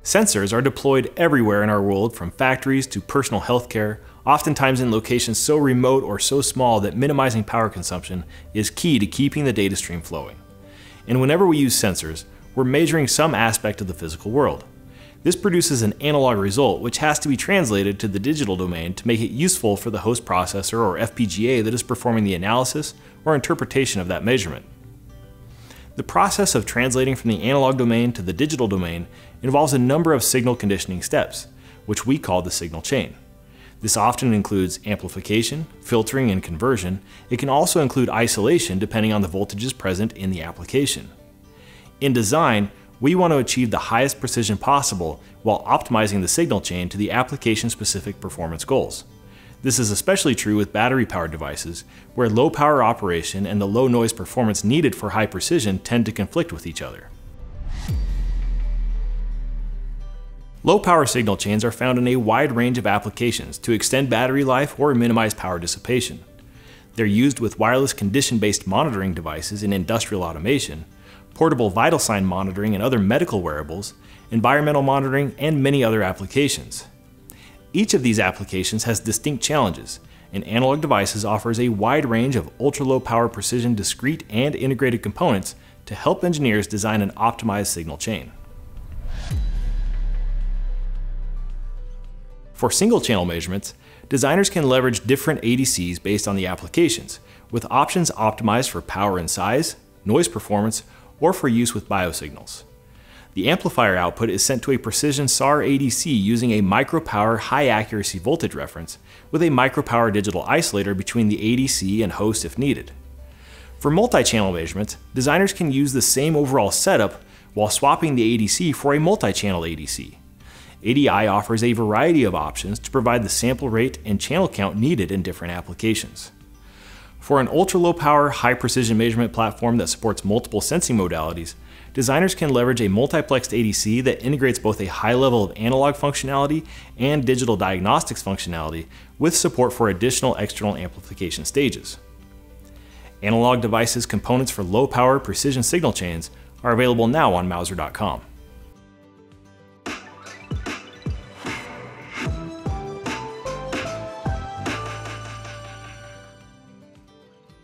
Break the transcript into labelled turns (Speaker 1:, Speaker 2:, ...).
Speaker 1: Sensors are deployed everywhere in our world, from factories to personal healthcare, oftentimes in locations so remote or so small that minimizing power consumption is key to keeping the data stream flowing. And whenever we use sensors, we're measuring some aspect of the physical world. This produces an analog result which has to be translated to the digital domain to make it useful for the host processor or FPGA that is performing the analysis or interpretation of that measurement. The process of translating from the analog domain to the digital domain involves a number of signal conditioning steps, which we call the signal chain. This often includes amplification, filtering, and conversion. It can also include isolation depending on the voltages present in the application. In design, we want to achieve the highest precision possible while optimizing the signal chain to the application-specific performance goals. This is especially true with battery-powered devices, where low power operation and the low noise performance needed for high precision tend to conflict with each other. Low power signal chains are found in a wide range of applications to extend battery life or minimize power dissipation. They're used with wireless condition-based monitoring devices in industrial automation, portable vital sign monitoring and other medical wearables, environmental monitoring, and many other applications. Each of these applications has distinct challenges, and Analog Devices offers a wide range of ultra-low power precision discrete and integrated components to help engineers design an optimized signal chain. For single-channel measurements, designers can leverage different ADCs based on the applications, with options optimized for power and size, noise performance, or for use with biosignals. The amplifier output is sent to a precision SAR ADC using a micropower high-accuracy voltage reference with a micropower digital isolator between the ADC and host if needed. For multi-channel measurements, designers can use the same overall setup while swapping the ADC for a multi-channel ADC. ADI offers a variety of options to provide the sample rate and channel count needed in different applications. For an ultra-low power, high-precision measurement platform that supports multiple sensing modalities, designers can leverage a multiplexed ADC that integrates both a high level of analog functionality and digital diagnostics functionality with support for additional external amplification stages. Analog Devices components for low-power precision signal chains are available now on Mouser.com.